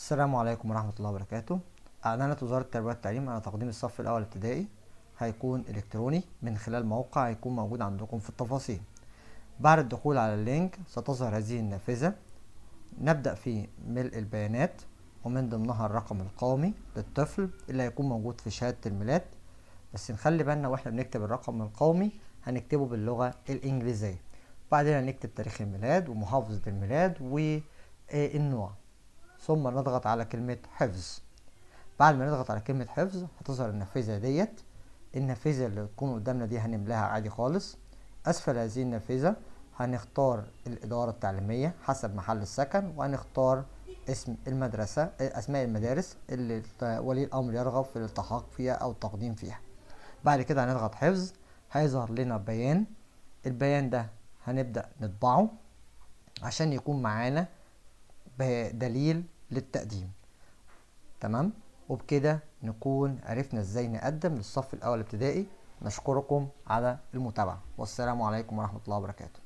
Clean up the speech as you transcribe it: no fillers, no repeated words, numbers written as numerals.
السلام عليكم ورحمة الله وبركاته. أعلنت وزارة التربية والتعليم على تقديم الصف الأول ابتدائي هيكون إلكتروني من خلال موقع هيكون موجود عندكم في التفاصيل. بعد الدخول على اللينك ستظهر هذه النافذة. نبدأ في ملء البيانات ومن ضمنها الرقم القومي للطفل اللي هيكون موجود في شهادة الميلاد، بس نخلي بالنا واحنا بنكتب الرقم القومي هنكتبه باللغة الإنجليزية. بعدين هنكتب تاريخ الميلاد ومحافظة الميلاد والنوع، ثم نضغط على كلمة حفظ. بعد ما نضغط على كلمة حفظ هتظهر النافذة ديت. النافذة اللي تكون قدامنا دي هنملاها عادي خالص. أسفل هذه النافذة هنختار الإدارة التعليمية حسب محل السكن، وهنختار اسم المدرسة، أسماء المدارس اللي ولي الأمر يرغب في الالتحاق فيها أو التقديم فيها. بعد كده هنضغط حفظ، هيظهر لنا بيان. البيان ده هنبدأ نطبعه عشان يكون معانا بدليل للتقديم. تمام، وبكده نكون عرفنا ازاي نقدم للصف الاول ابتدائي. نشكركم على المتابعة، والسلام عليكم ورحمة الله وبركاته.